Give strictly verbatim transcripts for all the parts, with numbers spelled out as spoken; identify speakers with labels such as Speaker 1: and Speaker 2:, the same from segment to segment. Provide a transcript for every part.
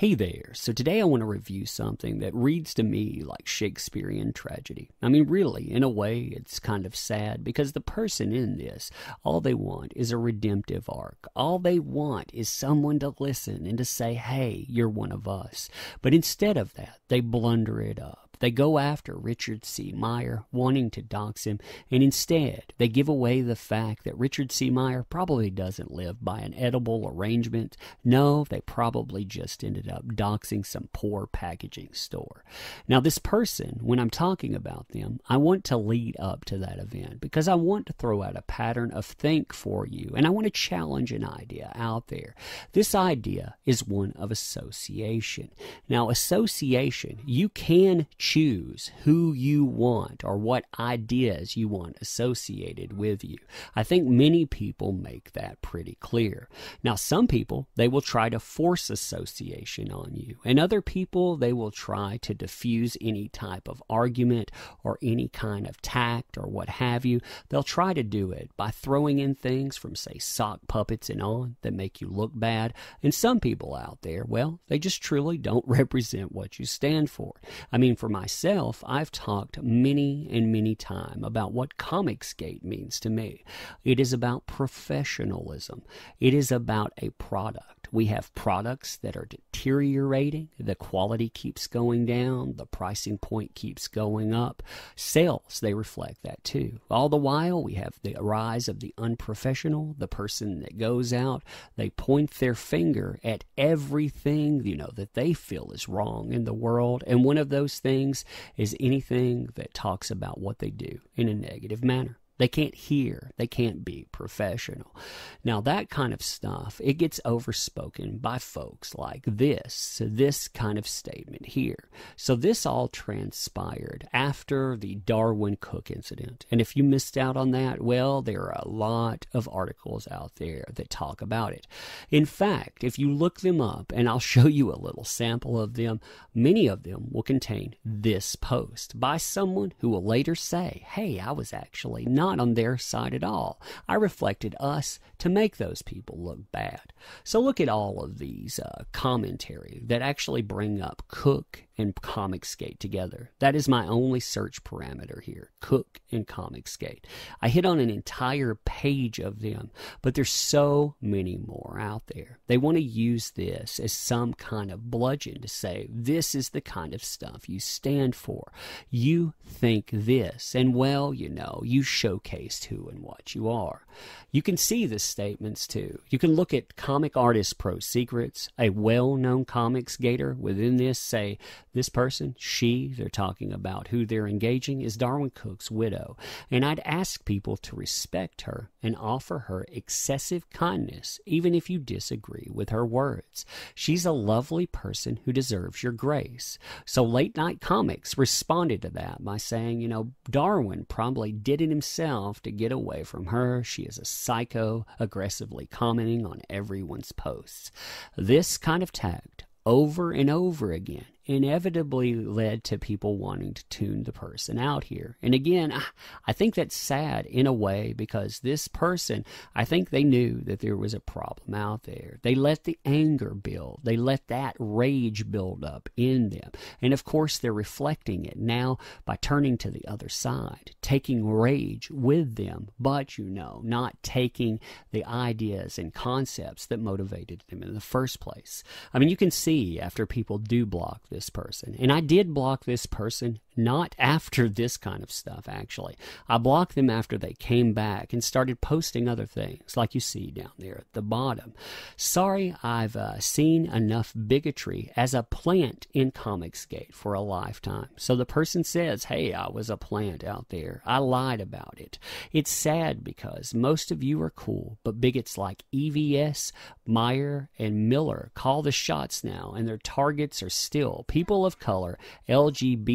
Speaker 1: Hey there, so today I want to review something that reads to me like Shakespearean tragedy. I mean, really, in a way, it's kind of sad because the person in this, all they want is a redemptive arc. All they want is someone to listen and to say, hey, you're one of us. But instead of that, they blunder it up. They go after Richard C. Meyer, wanting to dox him, and instead they give away the fact that Richard C. Meyer probably doesn't live by an edible arrangement. No, they probably just ended up doxing some poor packaging store. Now, this person, when I'm talking about them, I want to lead up to that event because I want to throw out a pattern of think for you, and I want to challenge an idea out there. This idea is one of association. Now, association, you can choose choose who you want or what ideas you want associated with you. I think many people make that pretty clear. Now, some people, they will try to force association on you, and other people, they will try to diffuse any type of argument or any kind of tact or what have you. They'll try to do it by throwing in things from, say, sock puppets and on that make you look bad. And some people out there, well, they just truly don't represent what you stand for. I mean, for myself, I've talked many and many times about what Comicsgate means to me. It is about professionalism. It is about a product. We have products that are deteriorating. The quality keeps going down. The pricing point keeps going up. Sales, they reflect that too. All the while, we have the rise of the unprofessional, the person that goes out, they point their finger at everything, you know, that they feel is wrong in the world. And one of those things is anything that talks about what they do in a negative manner. They can't hear. They can't be professional. Now, that kind of stuff, it gets overspoken by folks like this, this kind of statement here. So this all transpired after the Darwin Cook incident. And if you missed out on that, well, there are a lot of articles out there that talk about it. In fact, if you look them up, and I'll show you a little sample of them, many of them will contain this post by someone who will later say, hey, I was actually not Not on their side at all. I reflected us to make those people look bad. So look at all of these uh, commentary that actually bring up Cook and Comicsgate together. That is my only search parameter here, Cook and Comicsgate. I hit on an entire page of them, but there's so many more out there. They want to use this as some kind of bludgeon to say, this is the kind of stuff you stand for. You think this, and well, you know, you showcased who and what you are. You can see the statements too. You can look at Comic Artist Pro Secrets, a well-known Comicsgater within this, say, this person, she, they're talking about who they're engaging, is Darwin Cook's widow. And I'd ask people to respect her and offer her excessive kindness, even if you disagree with her words. She's a lovely person who deserves your grace. So Late Night Comics responded to that by saying, you know, Darwin probably did it himself to get away from her. She is a psycho, aggressively commenting on everyone's posts. This kind of tact, over and over again, inevitably led to people wanting to tune the person out here. And again, I think that's sad in a way because this person, I think they knew that there was a problem out there. They let the anger build. They let that rage build up in them. And of course, they're reflecting it now by turning to the other side, taking rage with them, but, you know, not taking the ideas and concepts that motivated them in the first place. I mean, you can see after people do block this person. And I did block this person not after this kind of stuff, actually. I blocked them after they came back and started posting other things, like you see down there at the bottom. Sorry, I've uh, seen enough bigotry as a plant in Comicsgate for a lifetime. So the person says, hey, I was a plant out there. I lied about it. It's sad because most of you are cool, but bigots like E V S, Meyer, and Miller call the shots now, and their targets are still people of color, L G B T,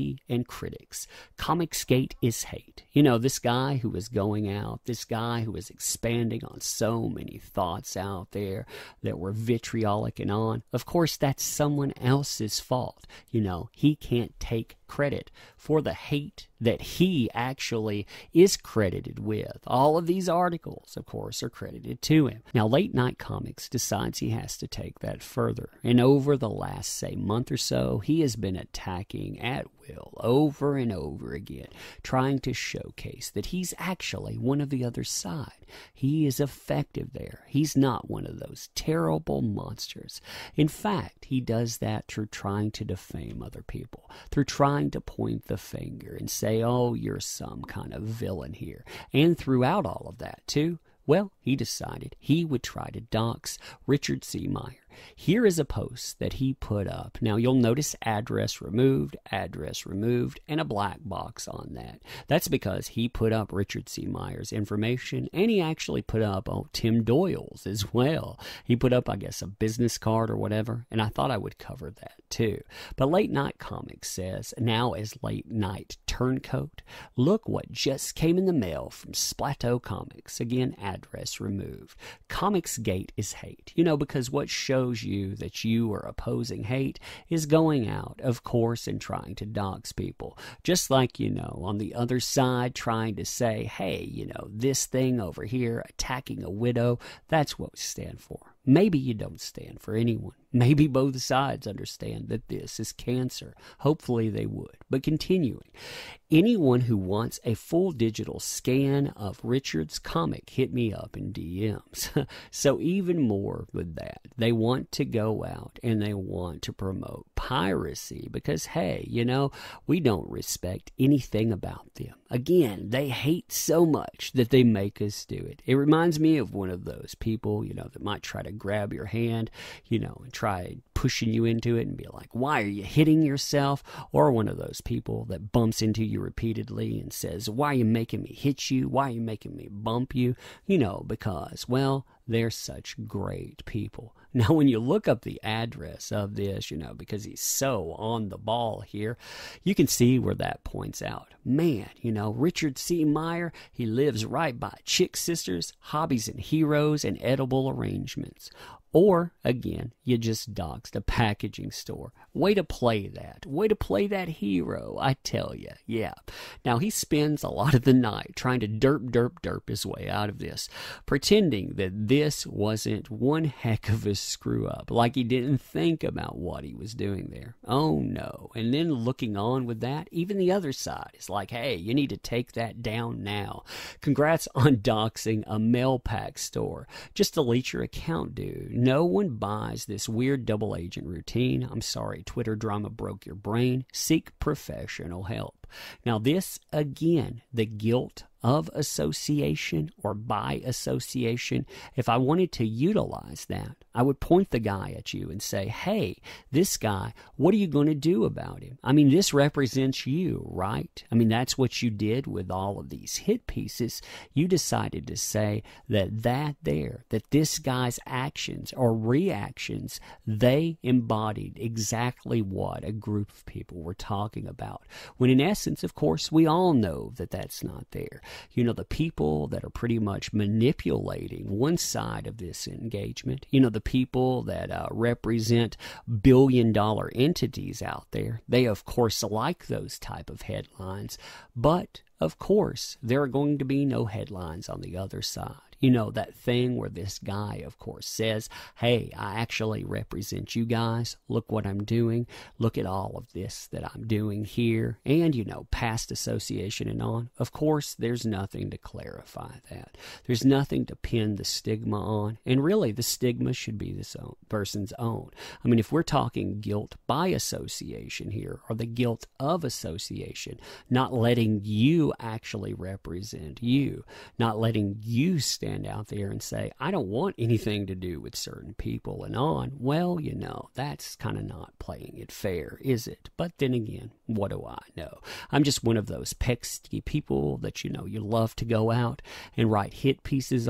Speaker 1: he and critics. Comicsgate is hate. You know, this guy who was going out, this guy who was expanding on so many thoughts out there that were vitriolic and on, of course, that's someone else's fault. You know, he can't take credit for the hate that he actually is credited with. All of these articles, of course, are credited to him. Now, Late Night Comics decides he has to take that further. And over the last, say, month or so, he has been attacking at will over and over again, trying to showcase that he's actually one of the other side. He is effective there. He's not one of those terrible monsters. In fact, he does that through trying to defame other people, through trying to point the finger and say, oh, you're some kind of villain here. And throughout all of that, too, well, he decided he would try to dox Richard C. Meyer. Here is a post that he put up. Now, you'll notice address removed, address removed, and a black box on that. That's because he put up Richard C. Meyer's information, and he actually put up oh, Tim Doyle's as well. He put up, I guess, a business card or whatever, and I thought I would cover that too. But Late Night Comics says, now as Late Night Turncoat, look what just came in the mail from Splato Comics. Again, address removed. Comicsgate is hate. You know, because what shows you that you are opposing hate is going out, of course, and trying to dox people. Just like, you know, on the other side, trying to say, hey, you know, this thing over here, attacking a widow, that's what we stand for. Maybe you don't stand for anyone. Maybe both sides understand that this is cancer. Hopefully they would. But continuing, anyone who wants a full digital scan of Richard's comic, hit me up in D Ms. So even more with that, they want to go out and they want to promote piracy because, hey, you know, we don't respect anything about them. Again, they hate so much that they make us do it. It reminds me of one of those people, you know, that might try to grab your hand, you know, and try pushing you into it and be like, why are you hitting yourself? Or one of those people that bumps into you repeatedly and says, why are you making me hit you? Why are you making me bump you? You know, because, well, they're such great people. Now, when you look up the address of this, you know, because he's so on the ball here, you can see where that points out. Man, you know, Richard C. Meyer, he lives right by Chick Sisters, Hobbies and Heroes, and Edible Arrangements. Or, again, you just doxed a packaging store. Way to play that. Way to play that hero, I tell you. Yeah. Now, he spends a lot of the night trying to derp, derp, derp his way out of this, pretending that this wasn't one heck of a screw-up, like he didn't think about what he was doing there. Oh, no. And then looking on with that, even the other side is like, hey, you need to take that down now. Congrats on doxing a mail pack store. Just delete your account, dude. No one buys this weird double agent routine. I'm sorry, Twitter drama broke your brain. Seek professional help. Now this, again, the guilt of association or by association, if I wanted to utilize that, I would point the guy at you and say, hey, this guy, what are you going to do about him? I mean, this represents you, right? I mean, that's what you did with all of these hit pieces. You decided to say that that there, that this guy's actions or reactions, they embodied exactly what a group of people were talking about. When in essence, of course, we all know that that's not there. You know, the people that are pretty much manipulating one side of this engagement, you know, the people that uh, represent billion dollar entities out there, they of course like those type of headlines, but of course there are going to be no headlines on the other side. You know, that thing where this guy, of course, says, hey, I actually represent you guys. Look what I'm doing. Look at all of this that I'm doing here. And, you know, past association and on. Of course, there's nothing to clarify that. There's nothing to pin the stigma on. And really, the stigma should be this own, person's own. I mean, if we're talking guilt by association here, or the guilt of association, not letting you actually represent you, not letting you stand out there and say, I don't want anything to do with certain people and on, well, you know, that's kind of not playing it fair, is it? But then again, what do I know? I'm just one of those pesky people that, you know, you love to go out and write hit pieces on.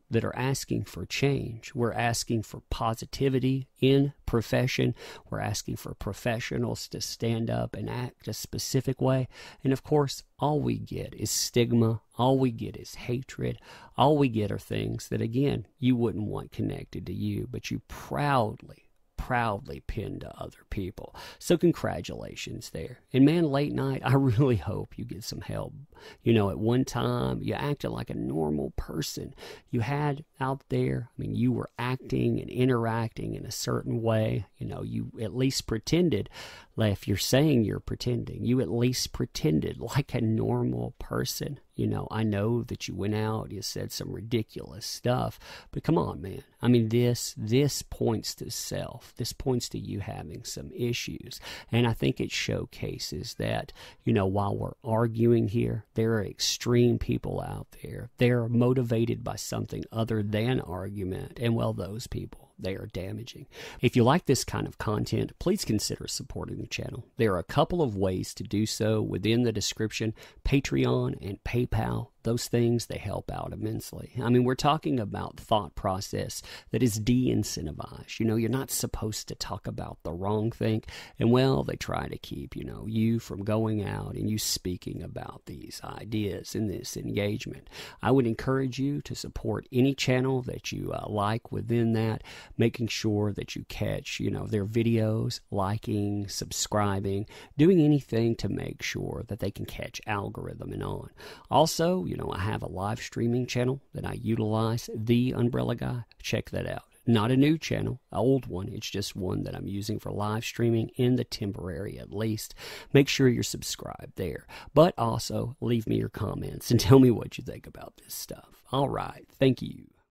Speaker 1: that are asking for change. We're asking for positivity in profession. We're asking for professionals to stand up and act a specific way. And of course, all we get is stigma. All we get is hatred. All we get are things that, again, you wouldn't want connected to you, but you proudly proudly pin to other people. So congratulations there. And man, late night, I really hope you get some help. You know, at one time, you acted like a normal person. You had out there, I mean, you were acting and interacting in a certain way. You know, you at least pretended, like if you're saying you're pretending, you at least pretended like a normal person. You know, I know that you went out, you said some ridiculous stuff, but come on, man. I mean, this this points to self. This points to you having some issues. And I think it showcases that, you know, while we're arguing here, there are extreme people out there. They're motivated by something other than argument. And, well, those people, they are damaging. If you like this kind of content, please consider supporting the channel. There are a couple of ways to do so within the description: Patreon and PayPal. Those things, they help out immensely. I mean, we're talking about thought process that is de-incentivized. You know, you're not supposed to talk about the wrong thing. And, well, they try to keep, you know, you from going out and you speaking about these ideas in this engagement. I would encourage you to support any channel that you uh, like within that, making sure that you catch, you know, their videos, liking, subscribing, doing anything to make sure that they can catch algorithm and on. Also, you know, I have a live streaming channel that I utilize, The Umbrella Guy. Check that out. Not a new channel, an old one. It's just one that I'm using for live streaming in the temporary at least. Make sure you're subscribed there. But also, leave me your comments and tell me what you think about this stuff. All right. Thank you.